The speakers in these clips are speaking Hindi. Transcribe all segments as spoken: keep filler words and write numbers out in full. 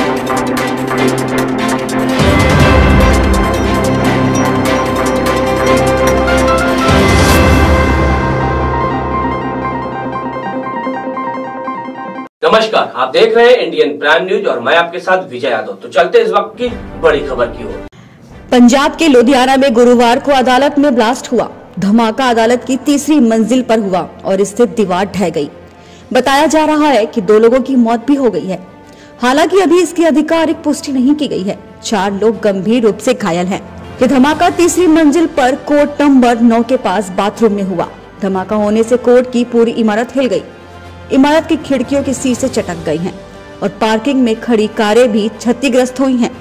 नमस्कार, आप देख रहे हैं इंडियन प्राइम न्यूज और मैं आपके साथ विजय यादव। तो चलते इस वक्त की बड़ी खबर की ओर। पंजाब के लुधियाना में गुरुवार को अदालत में ब्लास्ट हुआ। धमाका अदालत की तीसरी मंजिल पर हुआ और स्थित दीवार ढह गई। बताया जा रहा है कि दो लोगों की मौत भी हो गई है। हालांकि अभी इसकी आधिकारिक पुष्टि नहीं की गई है। चार लोग गंभीर रूप से घायल हैं। ये धमाका तीसरी मंजिल पर कोर्ट नंबर नौ के पास बाथरूम में हुआ। धमाका होने से कोर्ट की पूरी इमारत हिल गई। इमारत की खिड़कियों के शीशे चटक गए हैं और पार्किंग में खड़ी कारें भी क्षतिग्रस्त हुई हैं।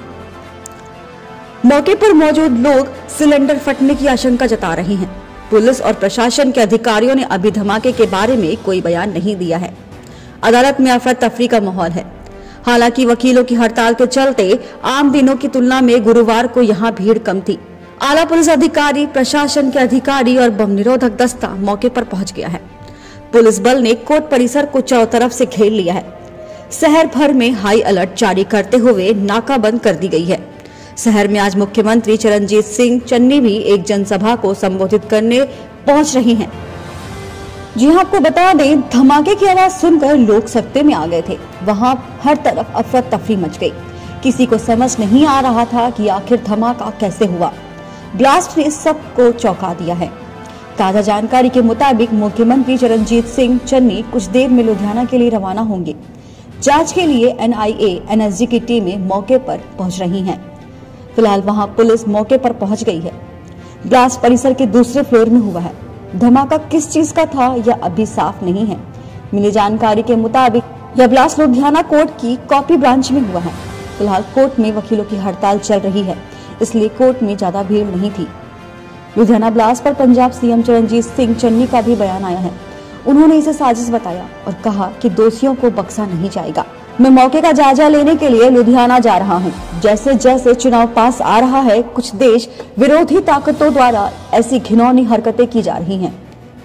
मौके पर मौजूद लोग सिलेंडर फटने की आशंका जता रहे हैं। पुलिस और प्रशासन के अधिकारियों ने अभी धमाके के बारे में कोई बयान नहीं दिया है। अदालत में अफरा तफरी का माहौल है। हालांकि वकीलों की हड़ताल के चलते आम दिनों की तुलना में गुरुवार को यहां भीड़ कम थी। आला पुलिस अधिकारी, प्रशासन के अधिकारी और बम निरोधक दस्ता मौके पर पहुंच गया है। पुलिस बल ने कोर्ट परिसर को चारों तरफ से घेर लिया है। शहर भर में हाई अलर्ट जारी करते हुए नाकाबंद कर दी गई है। शहर में आज मुख्यमंत्री चरणजीत सिंह चन्नी भी एक जनसभा को संबोधित करने पहुंच रही हैं। जी हां, आपको बता दें, धमाके की आवाज सुनकर लोग सत्ते में आ गए थे। वहां हर तरफ अफरा तफरी मच गई। किसी को समझ नहीं आ रहा था कि आखिर धमाका कैसे हुआ। ब्लास्ट ने सबको चौंका दिया है। ताजा जानकारी के मुताबिक मुख्यमंत्री चरणजीत सिंह चन्नी कुछ देर में लुधियाना के लिए रवाना होंगे। जांच के लिए N I A, N S G की टीमें मौके पर पहुंच रही हैं। फिलहाल वहां पुलिस मौके पर पहुंच गई है। ब्लास्ट परिसर के दूसरे फ्लोर में हुआ है। धमाका किस चीज का था यह अभी साफ नहीं है। मिली जानकारी के मुताबिक यह ब्लास्ट लुधियाना कोर्ट की कॉपी ब्रांच में हुआ है। फिलहाल कोर्ट में वकीलों की हड़ताल चल रही है, इसलिए कोर्ट में ज्यादा भीड़ नहीं थी। लुधियाना ब्लास्ट पर पंजाब सीएम चरणजीत सिंह चन्नी का भी बयान आया है। उन्होंने इसे साजिश बताया और कहा कि दोषियों को बख्शा नहीं जाएगा। मैं मौके का जायजा लेने के लिए लुधियाना जा रहा हूं। जैसे जैसे चुनाव पास आ रहा है, कुछ देश विरोधी ताकतों द्वारा ऐसी घिनौनी हरकतें की जा रही हैं।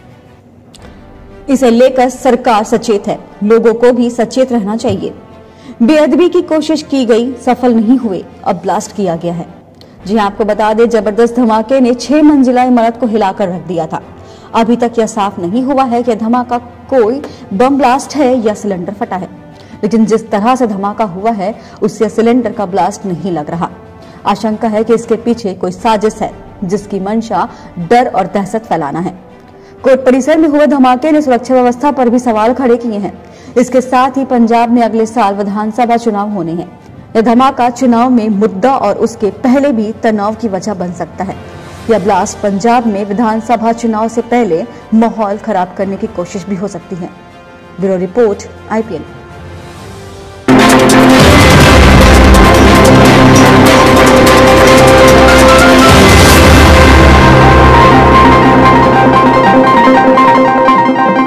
इसे लेकर सरकार सचेत है। लोगों को भी सचेत रहना चाहिए। बेअदबी की कोशिश की गई, सफल नहीं हुए, अब ब्लास्ट किया गया है। जी आपको बता दें, जबरदस्त धमाके ने छह मंजिला इमारत को हिलाकर रख दिया था। अभी तक यह साफ नहीं हुआ है कि धमाका कोई बम ब्लास्ट है या सिलेंडर फटा है, लेकिन जिस तरह से धमाका हुआ है उससे सिलेंडर का ब्लास्ट नहीं लग रहा। आशंका है कि इसके पीछे कोई साजिश है जिसकी मंशा डर और दहशत फैलाना है। कोर्ट परिसर में हुए धमाके ने सुरक्षा व्यवस्था पर भी सवाल खड़े किए हैं। इसके साथ ही पंजाब में अगले साल विधानसभा चुनाव होने हैं। यह धमाका चुनाव में मुद्दा और उसके पहले भी तनाव की वजह बन सकता है। यह ब्लास्ट पंजाब में विधानसभा चुनाव से पहले माहौल खराब करने की कोशिश भी हो सकती है। Bureau report, I P N.